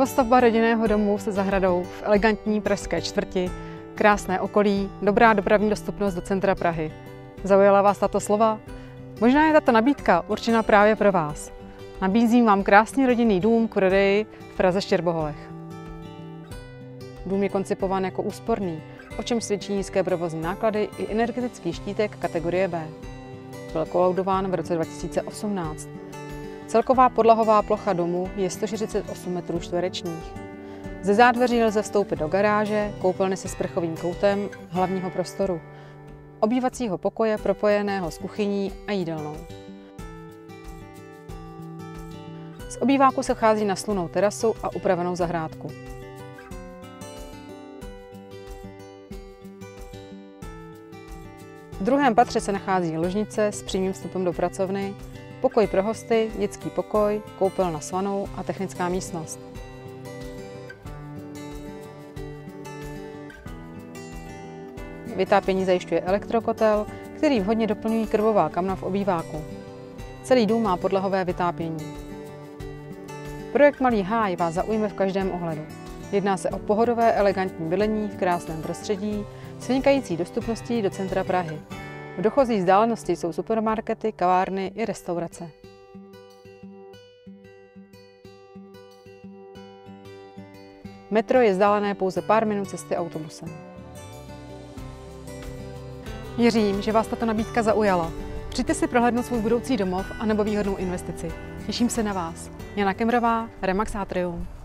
Novostavba rodinného domu se zahradou v elegantní pražské čtvrti, krásné okolí, dobrá dopravní dostupnost do centra Prahy. Zaujala vás tato slova? Možná je tato nabídka určena právě pro vás. Nabízím vám krásný rodinný dům k prodeji v Praze Štěrboholech. Dům je koncipován jako úsporný, o čem svědčí nízké provozní náklady i energetický štítek kategorie B. Byl kolaudován v roce 2018. Celková podlahová plocha domu je 148 m². Ze zádveří lze vstoupit do garáže, koupelny se sprchovým koutem, hlavního prostoru, obývacího pokoje propojeného s kuchyní a jídelnou. Z obýváku se vchází na slunnou terasu a upravenou zahrádku. V druhém patře se nachází ložnice s přímým vstupem do pracovny, pokoj pro hosty, dětský pokoj, koupelna s vanou a technická místnost. Vytápění zajišťuje elektrokotel, který vhodně doplňují krvová kamna v obýváku. Celý dům má podlahové vytápění. Projekt Malý háj vás zaujme v každém ohledu. Jedná se o pohodové, elegantní bydlení v krásném prostředí s vynikající dostupností do centra Prahy. V dochozí vzdálenosti jsou supermarkety, kavárny i restaurace. Metro je vzdálené pouze pár minut cesty autobusem. Věřím, že vás tato nabídka zaujala. Přijďte si prohlédnout svůj budoucí domov anebo výhodnou investici. Těším se na vás. Jana Kemrová, Remax Atrium.